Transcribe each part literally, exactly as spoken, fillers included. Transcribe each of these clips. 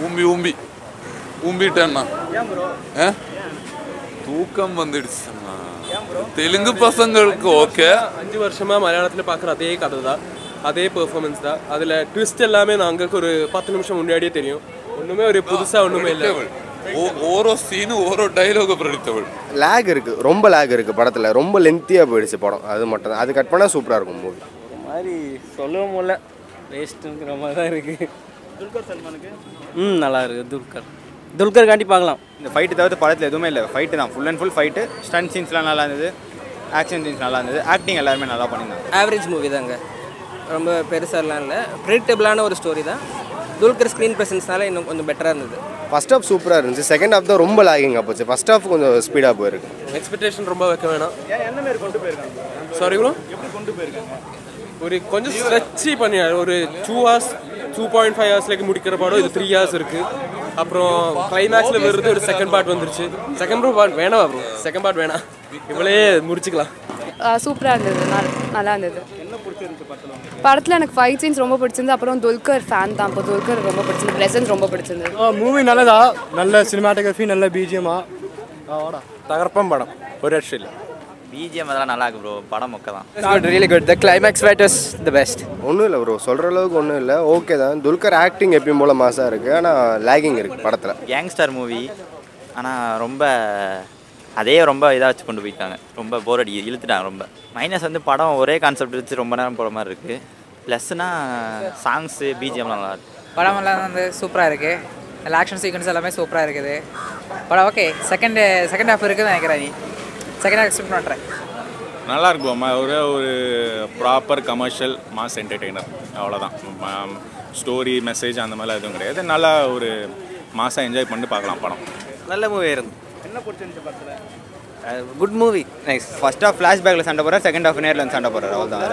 ஊம்பி ஊம்பி ஊம்பிட்டேன்னா ஏன் தூக்கம் வந்துடுச்சுண்ணா. தெலுங்கு பசங்களுக்கு ஓகே. அஞ்சு வருஷமா மலையாளத்தில் பார்க்குற அதே கதை தான், அதே பெர்ஃபார்மன்ஸ் தான். அதில் ட்விஸ்ட் எல்லாமே நாங்களுக்கு ஒரு பத்து நிமிஷம் முன்னாடியே தெரியும். ஒன்றுமே ஒரு புதுசாக ஒன்றுமே இல்லை. ஓரோ சீனு ஓரோ டைலாக் பிரெடிக்டபிள். லேக் இருக்குது, ரொம்ப லேக் இருக்குது படத்தில். ரொம்ப லென்த்தியாக போயிடுச்சு படம். அது மட்டும் தான். அது கட் பண்ணால் சூப்பராக இருக்கும் மூவி. மாதிரி சொல்லவும் முடியல, வேஸ்ட்டுங்கிற மாதிரி தான் இருக்குது. துல்கர் சல்மானுக்கு ம் நல்லா இருக்குது. துல்கர் துல்கர் காண்டி பார்க்கலாம். இந்த ஃபைட்டு தவிர்த்து படத்தில் எதுவுமே இல்லை, ஃபைட்டு தான் full and full fight. Stunt சீன்ஸ்லாம் நல்லா இருந்தது, ஆக்ஷன் சீன்ஸ் நல்லா இருந்தது, ஆக்டிங் எல்லாருமே நல்லா பண்ணியிருந்தாங்க. ஆவரேஜ் மூவி தாங்க, ரொம்ப பெருசாலாம் இல்லை. ப்ரெடிக்டபிளான ஒரு ஸ்டோரி தான். துல்கர் ஸ்க்ரீன் ப்ரெசன்ஸ்னால இன்னும் கொஞ்சம் பெட்டராக இருந்தது. ஃபர்ஸ்ட் ஹாஃப் சூப்பராக இருந்துச்சு, செகண்ட் ஹாஃப் தான் ரொம்ப லாகிங்காக போச்சு. ஃபர்ஸ்ட் ஹாஃப் கொஞ்சம் ஸ்பீடாக போயிருக்கு. எக்ஸ்பெக்டேஷன் ரொம்ப வைக்க வேணாம். ஏன் என்ன மாதிரி கொண்டு போயிருக்காங்க? சாரி ப்ரோ, எப்படி கொண்டு போயிருக்காங்க? ஒரு கொஞ்சம் ஸ்ட்ரெச்சி பண்ணியாரு. ஒரு two hours two point five ஹவர்ஸ்லேக்கு முடிக்கிற படம் இது த்ரீ ஹவர்ஸ் இருக்குது. அப்புறம் கிளைமேக்ஸில் வருது ஒரு செகண்ட் பார்ட் வந்துருச்சு. செகண்ட் பார்ட் வேணாம் ப்ரோ, செகண்ட் பார்ட் வேணாம், இவளே முடிச்சுக்கலாம். சூப்பராக இருந்தது, நல்லா இருந்தது. படத்தில் எனக்கு ஃபைட் சீன்ஸ் ரொம்ப பிடிச்சிருந்து. அப்புறம் துல்கர் ஃபேன் தான், இப்போ துல்கர் ரொம்ப பிடிச்சிருந்து, ப்ரெசன்ஸ் ரொம்ப பிடிச்சிருந்தது. மூவி நல்லதா, நல்ல சினிமாட்டோகிராஃபி, நல்ல பிஜிஎம்மா, தகர்ப்பம் படம், ஒரு ரஷ் இல்லை. பிஜிஎம் அதெல்லாம் நல்லா இருக்கு ப்ரோ, படம் மொக்க தான். Good, really good. The climax fight was the best. ஒன்றும் இல்லை ப்ரோ, சொல்கிற அளவுக்கு ஒன்றும் இல்லை, ஓகே தான். துல்கர் ஆக்டிங் எப்பயும் போல் மாசாக இருக்குது, ஆனால் லேகிங் இருக்குது படத்தில். கேங்ஸ்டர் மூவி, ஆனால் ரொம்ப அதே ரொம்ப இதாக வச்சு கொண்டு போயிட்டாங்க. ரொம்ப போர் அடி இழுத்துட்டாங்க ரொம்ப. மைனஸ் வந்து படம் ஒரே கான்செப்ட் வச்சு ரொம்ப நேரம் போகிற மாதிரி இருக்குது. ப்ளஸ்னா சாங்ஸு பிஜிஎம்லாம் நல்லா இருக்குது. படம் எல்லாம் வந்து சூப்பராக இருக்குது. எல்லா ஆக்ஷன் சீக்வன்ஸ் எல்லாமே சூப்பராக இருக்குது படம். ஓகே, செகண்ட் செகண்ட் ஹாஃப் இருக்குதுன்னு நினைக்கிறேன். நீ செகண்ட் ஹாஃப் எக்ஸ்பெக்ட் பண்ணுறேன். நல்லா இருக்கும். ஒரே ஒரு ப்ராப்பர் கமர்ஷியல் மாஸ் என்டர்டெய்னர், அவ்வளோதான். ஸ்டோரி மெசேஜ் அந்த மாதிரிலாம் எதுவும் கிடையாது. நல்லா ஒரு மாசாக என்ஜாய் பண்ணி பார்க்கலாம் படம். நல்ல மூவி இருந்து. என்ன பிடிச்சிருந்துச்சு படத்தில்? Good movie, nice. First half ஃப்ளாஷ்பேக்கில் சண்டை போடுறாரு, செகண்ட் ஹாஃப் நேரில் வந்து சண்டை போடுறாரு, அவ்வளோதான்.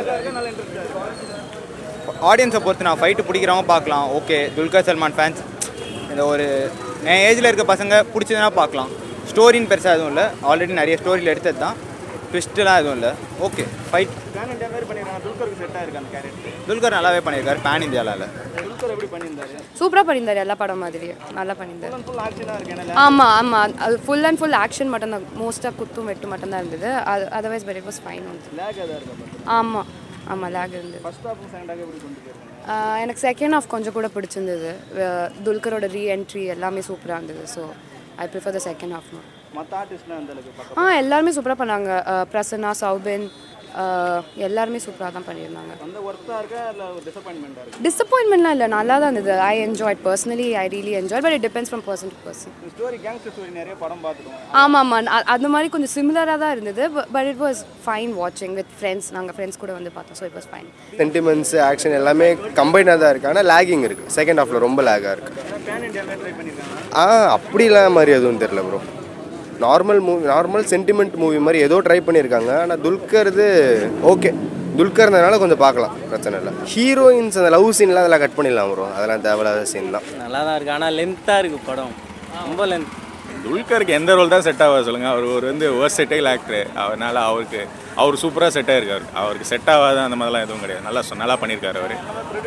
ஆடியன்ஸை பொறுத்து நான் ஃபைட்டு பிடிக்கிறவங்க பார்க்கலாம். ஓகே, துல்கர் சல்மான் ஃபேன்ஸ் இந்த ஒரு என் ஏஜில் இருக்க பசங்க பிடிச்சதுனா பார்க்கலாம். ஸ்டோரின்னு பெருசாக எதுவும் இல்லை, ஆல்ரெடி நிறைய ஸ்டோரியில் எடுத்தது தான், ட்விஸ்ட்டுலாம் எதுவும் இல்லை. ஓகே, ஃபைட் பேன் இந்தியா மாதிரி பண்ணியிருக்காங்க. துல்கருக்கு செட் ஆகிருக்கு அந்த கேரக்டர். துல்கர் நல்லாவே பண்ணியிருக்காரு, பேன் இந்தியாவில் இல்லை. துல்கர் எப்படி பண்ணியிருந்தாரு? சூப்பராக பண்ணியிருந்தாரு, எல்லா படம் மாதிரியே நல்லா பண்ணியிருந்தாரு. ஃபுல் ஆக்ஷனாக இருக்கு. ஆமாம் ஆமாம், அது ஃபுல் அண்ட் ஃபுல் ஆக்ஷன் மட்டும் தான், மோஸ்ட்டாக குத்தும் வெட்டு மட்டும் தான் இருந்தது. அது otherwise but it was fine வந்து. லேக் எதாவது இருக்கா? ஆமாம் ஆமாம், லேக் இருந்தது. ஃபர்ஸ்ட் ஹாஃப் செகண்ட் ஹாஃப் எப்படி கொண்டு போயிருக்காங்க? எனக்கு செகண்ட் ஹாஃப் கொஞ்சம் கூட பிடிச்சிருந்தது. துல்கரோட ரீஎன்ட்ரி எல்லாமே சூப்பராக இருந்தது. So I prefer the second half. மற்ற ஆர்டிஸ்ட்லாம் அந்த அளவுக்கு? ஆ எல்லாருமே சூப்பராக பண்ணாங்க. பிரசன்னா, சௌபின் எல்லாருமே சூப்பராக தான் பண்ணியிருந்தாங்க. அந்த ஒர்த்தாக இருக்கா இல்லை டிசப்பாயின்மெண்ட்டாக இருக்குது? டிசப்பாயின்மெண்ட்லாம் இல்லை, நல்லா தான் இருந்தது. I enjoyed personally, I really enjoy. But it depends from person to person. Story gangster story நிறைய படம் பார்த்துருவோம். ஆமாம் ஆமாம், அந்த மாதிரி கொஞ்சம் சிமிலராக தான் இருந்தது. பட் இட் வாஸ் ஃபைன் வாட்சிங் வித் ஃப்ரெண்ட்ஸ். நாங்கள் ஃப்ரெண்ட்ஸ் கூட வந்து பார்த்தோம். So it was fine. Sentiments, action எல்லாமே கம்பைனாக தான் இருக்குது, ஆனால் லேகிங் இருக்குது. செகண்ட் ஹாஃபில் ரொம்ப லேகாக இருக்குது. பேன் இந்தியா மாதிரி ட்ரை பண்ணியிருக்காங்க. ஆ அப்படிலாம் மாதிரி எதுவும் தெரில bro. Normal movie, normal sentiment movie மாதிரி ஏதோ ட்ரை பண்ணியிருக்காங்க. ஆனால் துல்கர்து ஓகே, துல்கர்னால கொஞ்சம் பார்க்கலாம், பிரச்சனை இல்லை. ஹீரோயின்ஸ் அந்த லவ் சீன்லாம் அதெல்லாம் கட் பண்ணிடலாம் ப்ரோ, அதெல்லாம் தேவையில்லாத சீன் தான். நல்லா தான் இருக்குது, ஆனால் லென்த்தாக இருக்குது படம், ரொம்ப லென்த். துல்கருக்கு எந்த ரோல் தான் செட் ஆகாது சொல்லுங்கள்? அவர் ஒரு வந்து வெர்சடைல் ஆக்டர், அதனால் அவருக்கு அவர் சூப்பராக செட் ஆகிருக்காரு. அவருக்கு செட் ஆகாத அந்த மாதிரிலாம் எதுவும் கிடையாது, நல்லா நல்லா பண்ணியிருக்காரு அவர்.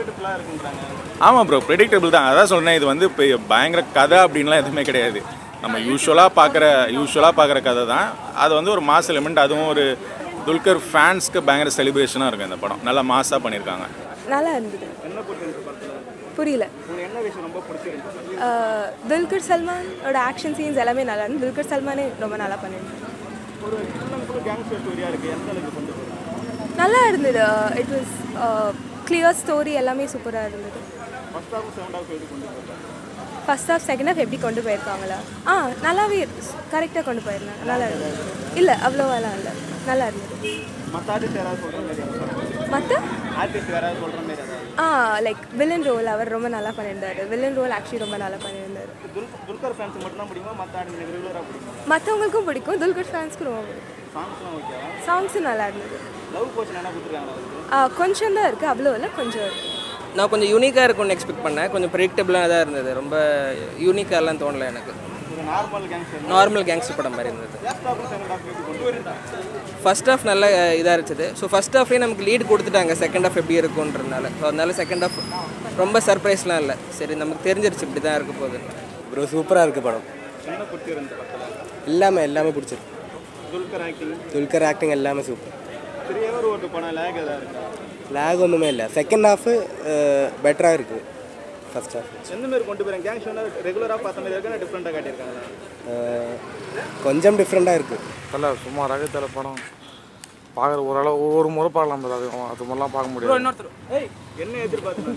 ஆமாம் ப்ரோ, ப்ரெடிக்டபிள் தான். அதான் சொன்னேன், இது வந்து இப்போ பயங்கர கதை அப்படின்லாம் எதுவுமே கிடையாது. நம்ம யூஸ்வலாக பார்க்குற யூஸ்வலாக பார்க்குற கதை தான். அது வந்து ஒரு மாஸ் எலிமெண்ட், அதுவும் ஒரு துல்கர் ஃபேன்ஸ்க்கு பயங்கர செலிப்ரேஷனாக இருக்கும் இந்த படம். நல்லா மாஸாக பண்ணியிருக்காங்க. நல்லா இருந்தது. என்ன பிடிச்சிருந்துச்சு படத்தில்? புரியல. உங்களுக்கு என்ன விஷயம் ரொம்ப பிடிச்சிருந்துச்சு? துல்கர் சல்மானோட ஆக்ஷன் சீன்ஸ் எல்லாமே நல்லா இருந்தது. துல்கர் சல்மானே ரொம்ப நல்லா பண்ணியிருந்தாங்க. ஒரு ஃபுல் கேங்ஸ்டர் ஸ்டோரியாக இருக்குது, எந்த அளவுக்கு கொண்டு போகிறாங்க? நல்லா இருந்தது. இட் வாஸ் கிளியர் ஸ்டோரி, எல்லாமே சூப்பராக இருந்தது. ஃபர்ஸ்ட் ஹாஃப் செகண்ட் ஹாஃப் எப்படி கொண்டு போயிருக்காங்க? ஃபர்ஸ்ட் ஹாஃப் செகண்ட் ஹாஃப் எப்படி கொண்டு போயிருக்காங்களா? ஆ நல்லாவே கரெக்டாக கொண்டு போயிருந்தாங்க. நல்லா இருந்தது. இல்லை அவ்வளோவாலாம் இல்லை, நல்லா இருந்தது. மற்ற ஆர்டிஸ்ட் யாராவது சொல்கிற மாதிரி? மற்ற ஆர்டிஸ்ட் யாராவது சொல்கிற மாதிரி ஏதாவது? ஆ லைக் வில்லன் ரோல் அவர் ரொம்ப நல்லா பண்ணியிருந்தாரு. வில்லன் ரோல் ஆக்சுவலி ரொம்ப நல்லா பண்ணியிருந்தாரு. துல்கர் ஃபேன்ஸ் மட்டும் தான் பிடிக்குமா, மற்ற ஆர்டிஸ்ட் ரெகுலராக பிடிக்கும்? மற்றவங்களுக்கும் பிடிக்கும், துல்கர் ஃபேன்ஸ்க்கு ரொம்ப பிடிக்கும். சாங்ஸ்லாம் ஓகேவா? சாங்ஸும் நல்லா இருந்தது. லவ் போர்ஷன் என்ன கொடுத்துருக்காங்களா? ஆ கொஞ்சம் தான் இருக்குது, அவ்வளோ இல்லை, கொஞ்சம் இருக்குது. நான் கொஞ்சம் யூனிக்காக இருக்கும்னு எக்ஸ்பெக்ட் பண்ணேன். கொஞ்சம் ப்ரெடிக்டபிளாக தான் இருந்தது. ரொம்ப யூனிக்காகலாம் தோணலை எனக்கு. ஒரு நார்மல் கேங்ஸ்டர் நார்மல் கேங்ஸ்டர் படம் மாதிரி இருந்தது. ஃபர்ஸ்ட் ஹாஃப் நல்லா இதாக இருந்துச்சு. ஸோ ஃபர்ஸ்ட் ஹாஃப்லேயே நமக்கு லீட் கொடுத்துட்டாங்க செகண்ட் ஹாஃப் எப்படி இருக்குன்றதுனால. ஸோ அதனால செகண்ட் ஹாஃப் ரொம்ப சர்ப்ரைஸ்லாம் இல்லை. சரி நமக்கு தெரிஞ்சிருச்சு இப்படி தான் இருக்க போகுது. ப்ரோ சூப்பராக இருக்குது படம். என்ன பிடிச்சிருந்து படத்தில்? எல்லாமே எல்லாமே பிடிச்சிருக்கு. துல்கர் ஆக்டிங் துல்கர் ஆக்டிங் எல்லாமே சூப்பர். த்ரீ ஹவர் ஓட்டு போனால் லேக் எதாவது இருக்கா? லேக் ஒன்றுமே இல்லை. செகண்ட் ஹாஃபு பெட்டராக இருக்குது ஃபர்ஸ்ட் ஹாஃப். எந்த மாதிரி கொண்டு போகிறேன் கேங் ஷோனா ரெகுலராக பார்த்த மாதிரி இருக்கா டிஃப்ரெண்ட்டாக காட்டியிருக்காங்களா? கொஞ்சம் டிஃப்ரெண்ட்டாக இருக்குது. தலை சுமாராக தலை படம் பார்க்குற ஓரளவு ஒவ்வொரு முறை பார்க்கலாம் ப்ரோ. அது அது மாதிரிலாம் பார்க்க முடியாது. என்ன எதிர்பார்த்து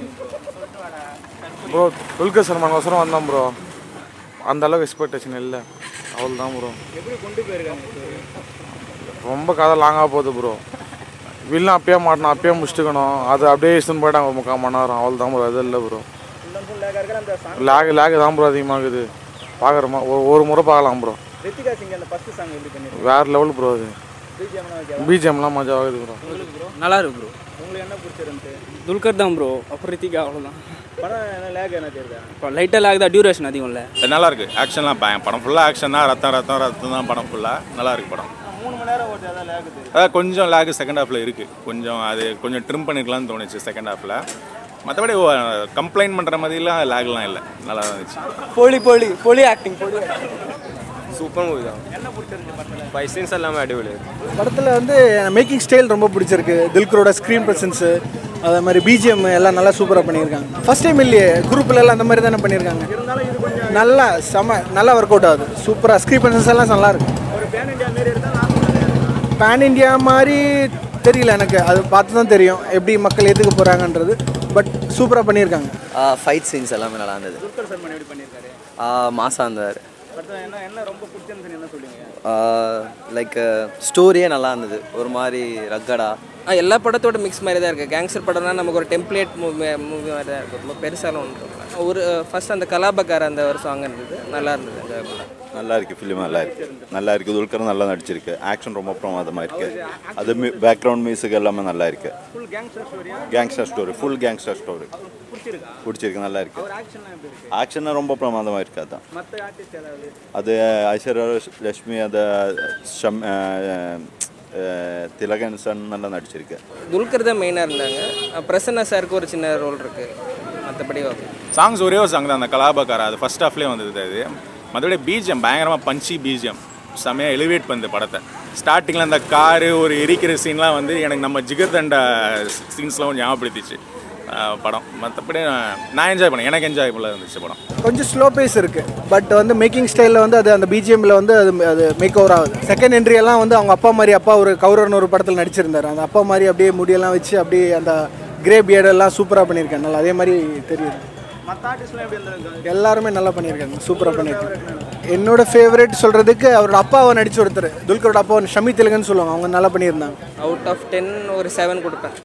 ப்ரோ துல்கர் சல்மான் அவசரம் வந்தான் ப்ரோ. அந்த அளவுக்கு எக்ஸ்பெக்டேஷன் இல்லை. அவள் தான் ப்ரோ. எப்படி கொண்டு போயிருக்காங்க? ரொம்ப கதை லாங்காக போகுது ப்ரோ. வில்லாம் அப்பயே மாட்டணும், அப்பயே முடிச்சுக்கணும். அது அப்படியே இஷ்டம் போயிட்டாங்க முக்கால் மணி நேரம். அவள் தான் ப்ரோ. அது இல்லை ப்ரோ. லேக் லேக் தான் ப்ரோ அதிகமாகுது. பார்க்குறோமா ஒரு முறை பார்க்கலாம் ப்ரோ. ரித்திகா சிங் அந்த ஃபர்ஸ்ட் சாங் எப்படி பண்ணிருக்காங்க? வேறு லெவல் ப்ரோ. அது பிஜிஎம்லாம் மஜா ஆகுது ப்ரோ. நல்லா இருக்கு ப்ரோ. உங்களுக்கு என்ன பிடிச்சிருந்து? துல்கர் தான் ப்ரோ. அப்புறம் ரித்திகா அவ்வளோதான். படம் என்ன லேக் என்ன தெரியுதா? இப்போ லைட்டாக லேக் தான், டியூரேஷன் அதிகம் இல்லை. நல்லா இருக்கு. ஆக்ஷன்லாம் படம் ஃபுல்லாக ஆக்ஷன் தான். ரத்தம் ரத்தம் ரத்தம் தான் படம் ஃபுல்லாக. நல்லா இருக்கு படம். மூணு மணி நேரம் ஓட்டு அதான் லேக் தெரியும். அதான் கொஞ்சம் லேக் செகண்ட் ஹாஃபில் இருக்குது. கொஞ்சம் அது கொஞ்சம் ட்ரிம் பண்ணிக்கலாம்னு தோணுச்சு செகண்ட் ஹாஃபில். மற்றபடி கம்ப்ளைண்ட் பண்ணுற மாதிரிலாம் லேக்லாம் இல்லை. நல்லா இருந்துச்சு. போலி போலி போலி ஆக்டிங் போலி சூப்பர் மூவி தான். என்ன பிடிச்சிருந்து படத்தில்? ஃபைவ் சீன்ஸ் எல்லாமே அடிபொலி. படத்தில் வந்து மேக்கிங் ஸ்டைல் ரொம்ப பிடிச்சிருக்கு. துல்கரோட ஸ்க்ரீன் ப்ரெசன்ஸு அதே மாதிரி பிஜிஎம் எல்லாம் நல்லா சூப்பராக பண்ணியிருக்காங்க. ஃபர்ஸ்ட் டைம் இல்லையே குரூப்பில் எல்லாம் அந்த மாதிரி தானே பண்ணியிருக்காங்க. நல்லா செம நல்லா ஒர்க் அவுட் ஆகுது. சூப்பராக ஸ்க்ரீன் ப்ரெசன்ஸ் எல்லாம் நல்லா இருக்கு. ஒரு பேன் இண்டியா மாரி எடுத்தால் பேன் இண்டியா மாதிரி தெரியல எனக்கு. அது பார்த்து தான் தெரியும் எப்படி மக்கள் ஏற்றுக்க போகிறாங்கன்றது. பட் சூப்பராக பண்ணியிருக்காங்க. ஃபைட் சீன்ஸ் எல்லாமே நல்லா இருந்தது. துல்கர் சல்மான் எப்படி பண்ணியிருக்காரு? மாசா இருந்தார். படத்தில் என்ன என்ன ரொம்ப பிடிச்சிருந்து என்ன சொல்லுவீங்க? லைக் ஸ்டோரியே நல்லா இருந்தது. ஒரு மாதிரி ரக்கடா. எல்லா படத்தோட மிக்ஸ் மாதிரி தான் இருக்குது. கேங்ஸ்டர் படம்னா நமக்கு ஒரு டெம்ப்ளேட் மூவி மூவி மாதிரி தான் இருக்கும். ரொம்ப பெருசாலும் ஒன்று ஒரு ஃபர்ஸ்ட் அந்த கலாபக்கார அந்த ஒரு சாங் இருந்தது. நல்லா இருந்தது அந்த படம். நல்லா இருக்குது. ஃபிலிம் நல்லா இருக்குது. நல்லா இருக்குது. துல்கர் நல்லா நடிச்சிருக்கு. ஆக்ஷன் ரொம்ப பிரமாதமாக இருக்குது. அது பேக்ரவுண்ட் மியூசிக் எல்லாமே நல்லா இருக்குது. ஃபுல் கேங்ஸ்டர் ஸ்டோரியா? Gangster story full gangster story பிடிச்சிருக்கா? பிடிச்சிருக்கு. நல்லா இருக்குது. அவர் ஆக்ஷன்லாம் எப்படி இருக்கு? ஆக்ஷன் ரொம்ப பிரமாதமாக இருக்குது. அதான் மற்ற ஆர்டிஸ்ட் ஏதாவது? அது ஐஸ்வர்யா லட்சுமி அதை ஷம் திலகன் சன் நல்லா நடிச்சிருக்கு. துல்கர் தான் மெயினாக இருந்தாங்க. பிரசன்னா சாருக்கு ஒரு சின்ன ரோல் இருக்குது. மற்றபடி ஓகே. சாங்ஸ் ஒரே ஒரு சாங் தான் அந்த கலாபக்காரா. அது ஃபர்ஸ்ட் ஹாஃப்லேயே வந்தது. அது மற்றபடி பிஜிஎம் பயங்கரமாக பஞ்சி பிஜிஎம் செம்மையாக எலிவேட் பண்ணுது படத்தை. ஸ்டார்டிங்கில் அந்த காரு ஒரு எரிக்கிற சீன்லாம் வந்து எனக்கு நம்ம ஜிகர்தண்டா சீன்ஸ்லாம் கொஞ்சம் ஞாபகப்படுத்திச்சு படம். மற்றபடி நான் என்ஜாய் பண்ணேன். எனக்கு என்ஜாய்ஃபுல்லாக இருந்துச்சு படம். கொஞ்சம் ஸ்லோ பேஸ் இருக்குது. பட் வந்து மேக்கிங் ஸ்டைலில் வந்து அது அந்த பிஜிஎம்மில் வந்து அது அது மேக் ஓவர் ஆகுது. செகண்ட் என்ட்ரி எல்லாம் வந்து அவங்க அப்பா மாதிரி அப்பா ஒரு கௌரவன் ஒரு படத்தில் நடிச்சிருந்தார். அந்த அப்பா மாதிரி அப்படியே முடியெல்லாம் வச்சு அப்படியே அந்த கிரே பியர்டெல்லாம் சூப்பராக பண்ணியிருக்காங்க. நல்லா அதே மாதிரி தெரியுது. மற்ற ஆர்டிஸ்ட்லாம் எப்படி இருந்திருக்காங்க? எல்லாருமே நல்லா பண்ணியிருக்காங்க. சூப்பராக பண்ணியிருக்காங்க. என்னோட ஃபேவரட் சொல்கிறதுக்கு அவரோட அப்பாவை நடிச்சு ஒருத்தர் துல்கரோட அப்பா ஷமி திலகன் சொல்லுவாங்க. அவங்க நல்லா பண்ணியிருந்தாங்க. அவுட் ஆஃப் டென் ஒரு செவன் கொடுப்பேன்.